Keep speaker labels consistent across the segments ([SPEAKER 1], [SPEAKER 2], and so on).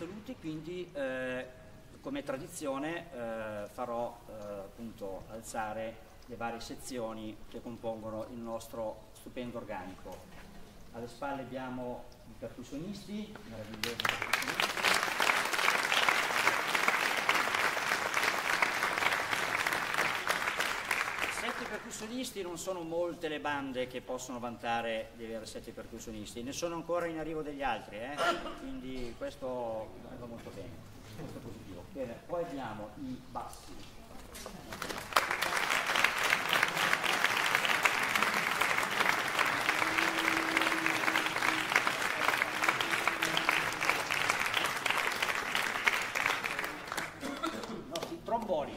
[SPEAKER 1] saluti, quindi come tradizione farò appunto alzare le varie sezioni che compongono il nostro stupendo organico. Alle spalle abbiamo i percussionisti, meravigliosi percussionisti. Sette percussionisti, non sono molte le bande che possono vantare di avere 7 percussionisti, ne sono ancora in arrivo degli altri, quindi questo va molto bene, questo è positivo. Bene, poi abbiamo i bassi. I nostri tromboni.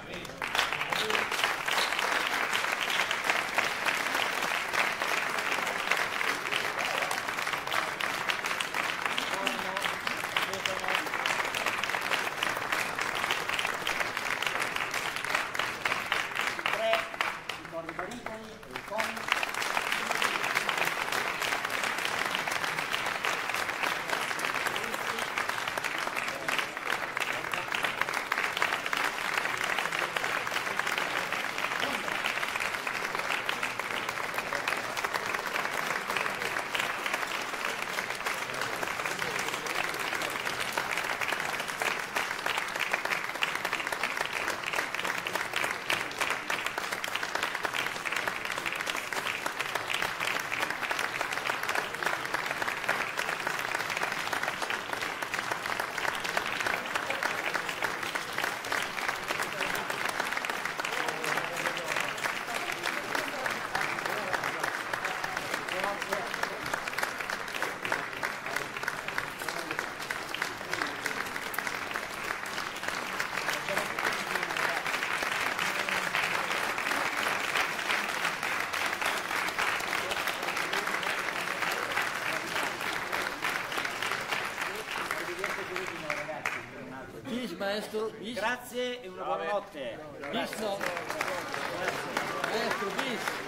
[SPEAKER 2] Maestro,
[SPEAKER 1] grazie e una buona notte.
[SPEAKER 2] Bis, no. Maestro, bis.